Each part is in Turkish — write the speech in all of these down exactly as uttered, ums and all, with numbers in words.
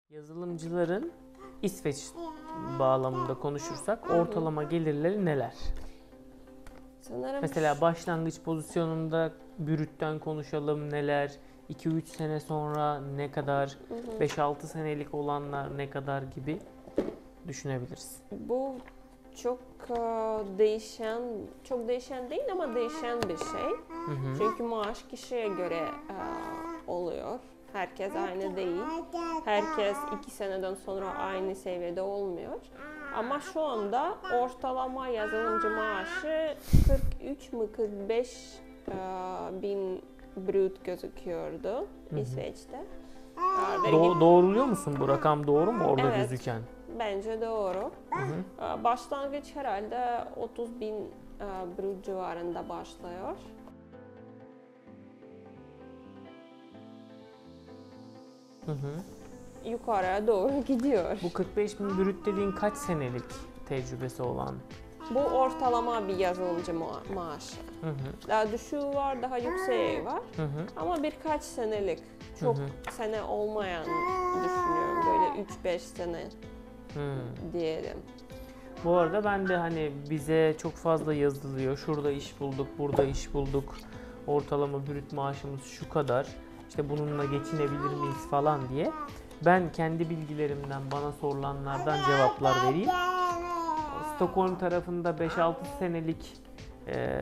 Yazılımcıların İsveç bağlamında konuşursak ortalama gelirleri neler? Sanırım Mesela başlangıç pozisyonunda brütten konuşalım neler? iki üç sene sonra ne kadar? beş altı senelik olanlar ne kadar gibi düşünebiliriz. bu çok e, değişen, çok değişen değil ama değişen bir şey. Hı hı. Çünkü maaş kişiye göre e, oluyor. Herkes aynı değil. Herkes iki seneden sonra aynı seviyede olmuyor. Ama şu anda ortalama yazılımcı maaşı kırk üç mü kırk beş e, bin brüt gözüküyordu İsveç'te. E, vergi- Do- doğruluyor musun bu rakam doğru mu orada Evet. gözüken? Bence doğru. Hı hı. E, Başlangıç herhalde otuz bin e, brüt civarında başlıyor. Hı hı. Yukarıya doğru gidiyor. Bu kırk beş bin brüt dediğin kaç senelik tecrübesi olan? Bu ortalama bir yazılımcı ma- maaşı. Hı hı. Daha düşüğü var, daha yükseği var. Hı hı. Ama birkaç senelik, çok Hı hı. sene olmayan düşünüyorum. Böyle üç beş sene Hı. diyelim. Bu arada ben de hani bize çok fazla yazılıyor. Şurada iş bulduk, burada iş bulduk. Ortalama brüt maaşımız şu kadar. İşte bununla geçinebilir miyiz falan diye. Ben kendi bilgilerimden bana sorulanlardan cevaplar vereyim. Stockholm tarafında beş altı senelik e,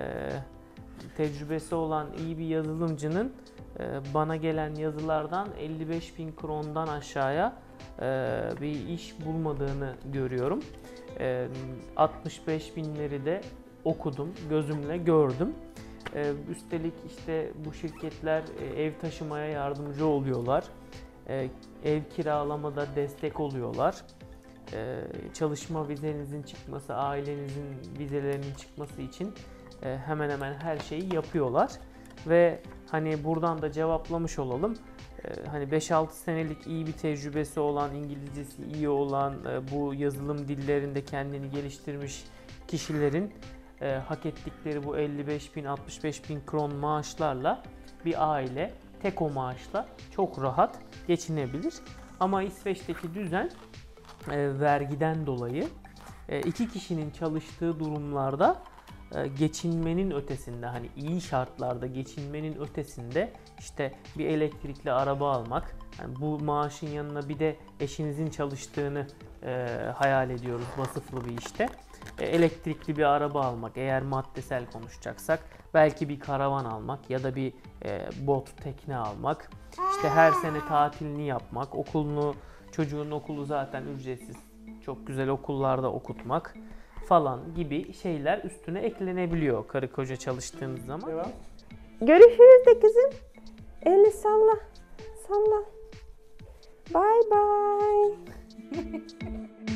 tecrübesi olan iyi bir yazılımcının e, bana gelen yazılardan elli beş bin krondan aşağıya e, bir iş bulmadığını görüyorum. E, altmış beş binleri de okudum, gözümle gördüm. E, üstelik işte bu şirketler e, ev taşımaya yardımcı oluyorlar. E, ev kiralamada destek oluyorlar. Ee, çalışma vizenizin çıkması, ailenizin vizelerinin çıkması için e, hemen hemen her şeyi yapıyorlar. Ve hani buradan da cevaplamış olalım. Ee, hani beş altı senelik iyi bir tecrübesi olan, İngilizcesi iyi olan, e, bu yazılım dillerinde kendini geliştirmiş kişilerin e, hak ettikleri bu elli beş bin altmış beş bin kron maaşlarla bir aile tek o maaşla çok rahat geçinebilir. Ama İsveç'teki düzen E, vergiden dolayı e, iki kişinin çalıştığı durumlarda e, geçinmenin ötesinde, hani iyi şartlarda geçinmenin ötesinde işte bir elektrikli araba almak, yani bu maaşın yanına bir de eşinizin çalıştığını e, hayal ediyoruz vasıflı bir işte. E, elektrikli bir araba almak, eğer maddesel konuşacaksak belki bir karavan almak ya da bir e, bot, tekne almak, işte her sene tatilini yapmak, okulunu, çocuğun okulu zaten ücretsiz, çok güzel okullarda okutmak falan gibi şeyler üstüne eklenebiliyor karı koca çalıştığınız zaman. Devam. Görüşürüz de kızım. Eli salla. Salla. Bye bye.